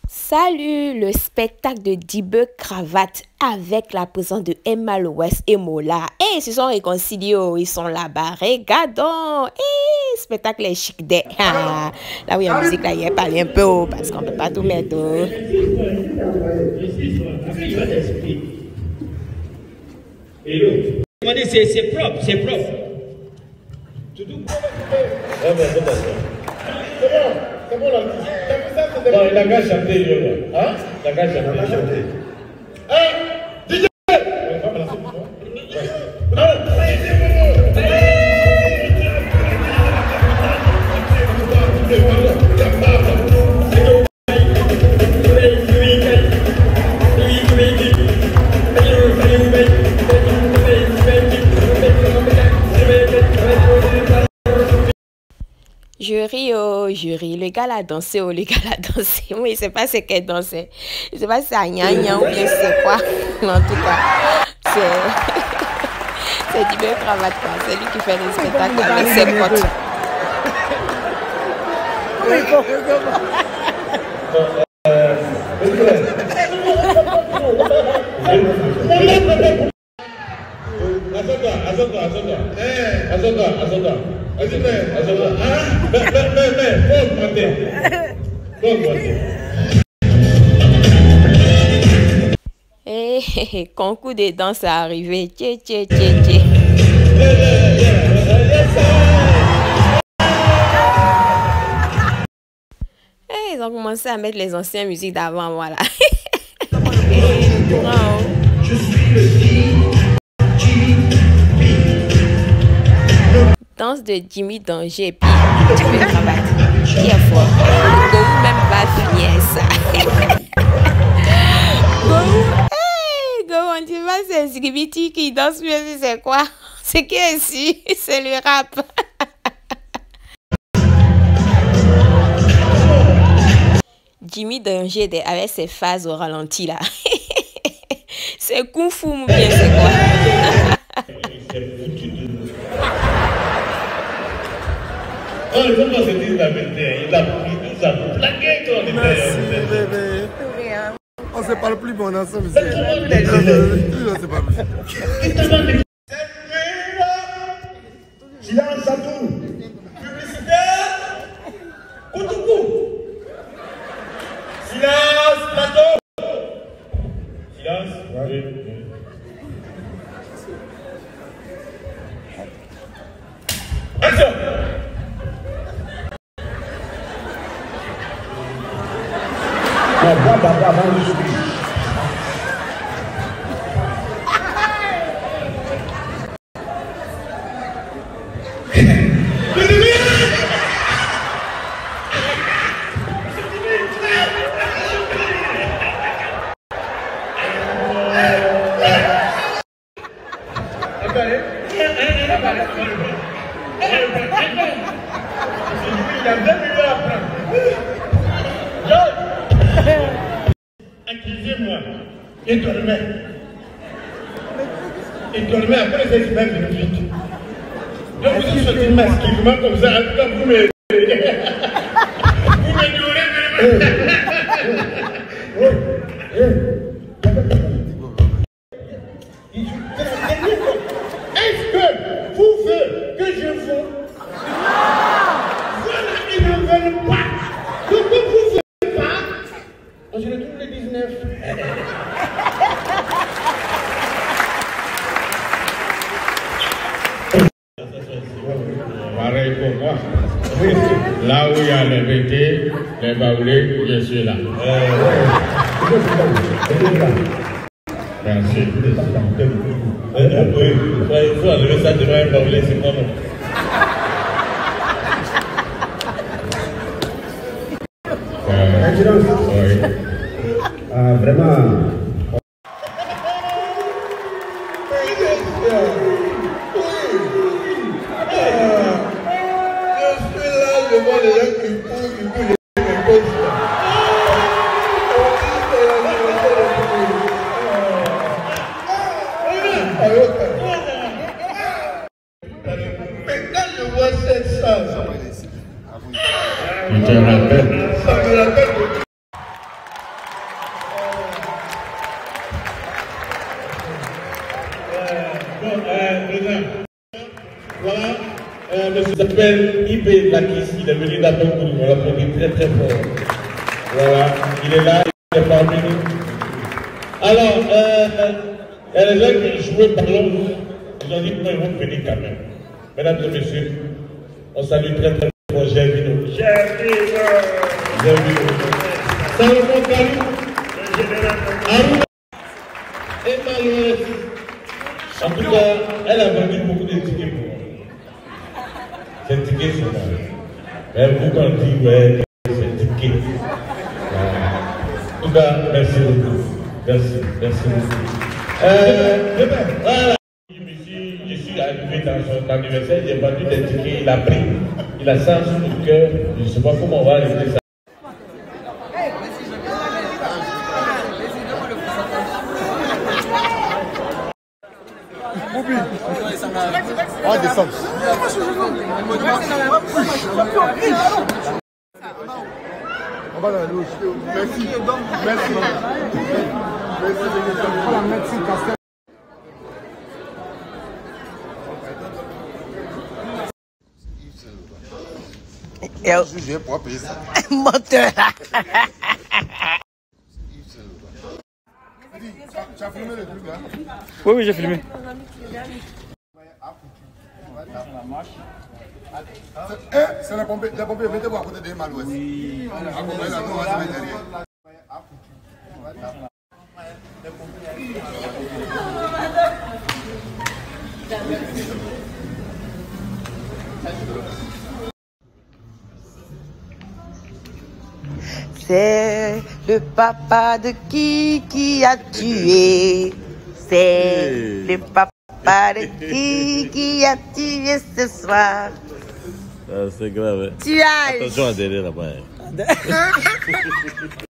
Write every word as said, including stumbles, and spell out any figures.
Salut, le spectacle de Dibeu Cravate avec la présence de Emma Lowes et Mola. Et ils se sont réconciliés, ils sont là-bas. Regardons. Et spectacle est chic des. Ah, là où il y a la musique, là, il y a parlé un peu haut parce qu'on ne peut pas tout mettre. C'est propre, c'est propre. C'est bon, c'est bon là. Bon, il a qu'à chanter, là. Hein? Il a qu'à chanter. Hein? D J! Jury, oh, jury, le gars l'a dansé, oh, le gars l'a dansé. Moi, il ne sait pas ce qu'elle dansait. Je ne sais pas si c'est un gna ou bien c'est quoi. Mais en tout cas, c'est. C'est Dibeu Cravate, quoi. C'est lui qui fait le spectacle avec ses potes. Azota, Azota, eh, Azota, Azota, Azota, Azota, ah, mais, mais, mais, mais, faut augmenter, faut augmenter. Eh, eh, concours de danse est arrivé, tché, tché, tché, tché. Eh, ils ont commencé à mettre les anciennes musiques d'avant, voilà. Je suis le danse de Jimmy Danger et puis Dibeu Cravate. Qui est fort. Gourou même va finir ça. Gourou, hey, Gourou, on dit pas c'est Zigibiti qui danse mieux, c'est quoi? C'est qui est ici? C'est le rap. Jimmy Danger avec ses phases au ralenti là. C'est Kung Fu ou bien c'est quoi? Oh, il faut pas se dire la vérité. Il a pris tout ça pour plaquer quand on était. Merci, bébé. On se parle plus, mais on est ensemble ici. On se parle plus. Silence à tout. Publicitaire. Koutoukou. Silence, plateau. Silence. Oui. Action. On va d'abord avant de subir. Accusez-moi. Il dormait. Il dormait après ces semaines de vite. Donc vous êtes sorti massivement comme ça. En tout cas, vous me. Vous me durez Est-ce que vous voulez que je vous. Voilà, ils n'en veulent pas. Donc vous ne voulez pas. Je retrouve le dix-neuf. Pareil pour moi. Là où il y a les vêtements, les baoulés, je suis là. Merci. Oui, il faut enlever ça devant un baoulé, c'est pas bon. Oui. Ah, vraiment. Je te rappelle. monsieur s'appelle Ibé Lakis, il est venu d'Abangourou, on l'applaudit très très fort. Voilà, il est là, il est parmi nous. Alors, euh, il y a des gens qui jouaient ballon, ils ont dit qu'ils vont venir quand même. Mesdames et messieurs, on salue très très fort Gervino. Gervino. Gervino. Salomon Kalou. Le général. Aruna. Emma Loès. En tout cas, elle a vendu beaucoup de tickets pour moi. C'est tickets sur moi. Mais vous quand on dit, ouais, c'est ticket. En tout cas, merci beaucoup. Merci, merci beaucoup. Euh, voilà. Je suis arrivé dans son anniversaire, j'ai vendu des tickets, il a pris. Il a ça sur le cœur. Je ne sais pas comment on va arrêter ça. On descend. On va dans la louche. Merci. Merci. Merci. Merci. Je vais pouvoir payer ça. Moteur. Tu as filmé le truc là? Oui, oui, j'ai filmé. C'est la pompe, la pompe, mettez-vous à côté de Malouès. Oui. À côté de la tour, on va se mettre derrière. C'est le papa de qui qui a tué. C'est le papa de qui qui a tué ce soir. Ah, c'est grave. Tu as. Attention à derrière là-bas.